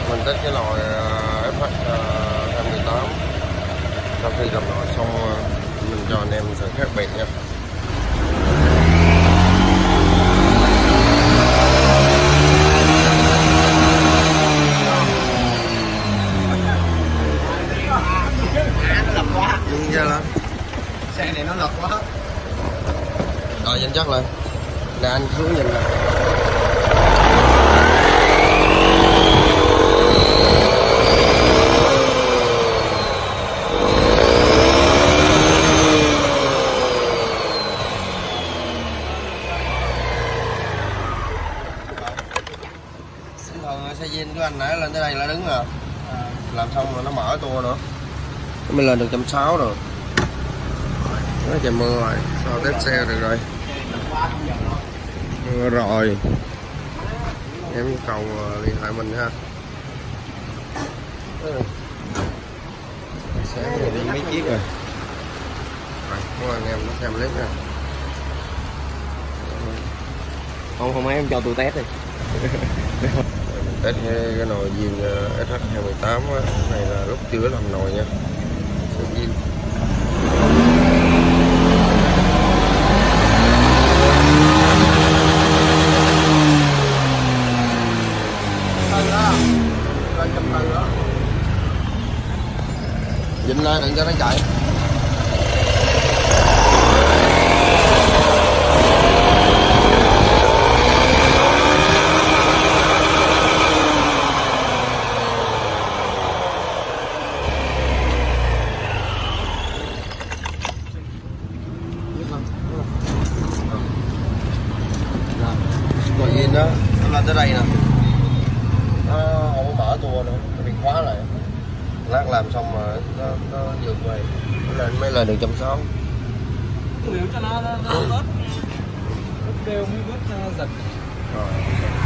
Mình test cái nồi FH 2018. Sau khi làm nồi xong mình cho anh em sự khác biệt nha. Nó lật quá. Nhưng ra lắm. Xe này nó lật quá. Rồi dành chắc lên. Nè anh xuống nhìn nè. Thường xe zin của anh nãy lên tới đây là đứng rồi. Làm xong rồi nó mở tua nữa. Mới lên được 160 rồi. Nó trời mưa rồi, sao test xe được rồi. Mưa rồi. Em nhu cầu liên hệ mình ha. Sáng này đi mấy chiếc rồi. Rồi, cảm ơn anh em đã xem clip nha. Không mấy em cho tôi test đi. Test cái nồi zin SH2018 này là lúc chưa làm nồi nha. Xe zin. Dịnh lên đừng cho nó chạy. Rồi zin đó, nó lên tới đây nè. Nó không có mở tua nữa, nó bị khóa lại. Lát làm xong mà nó vượt về, nó lên mới lên được 160. Chủ yếu cho nó bớt kêu mới bớt giật. Rồi.